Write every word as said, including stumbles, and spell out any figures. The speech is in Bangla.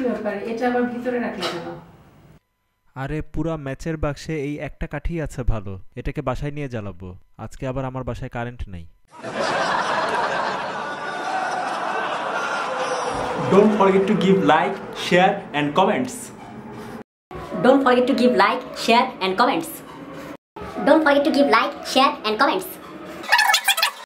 ব্যাপার, এটা আবার ভিতরে রাখলে কেন? আরে পুরা ম্যাচের বাক্সে এই একটা কাঠি আছে ভালো, এটাকে বাসায় নিয়ে জ্বালাবো। আজকে আবার আমার বাসায় কারেন্ট নেই। Don't forget to give like, share and comments. Don't forget to give like, share and comments. Don't forget to give like, share and comments.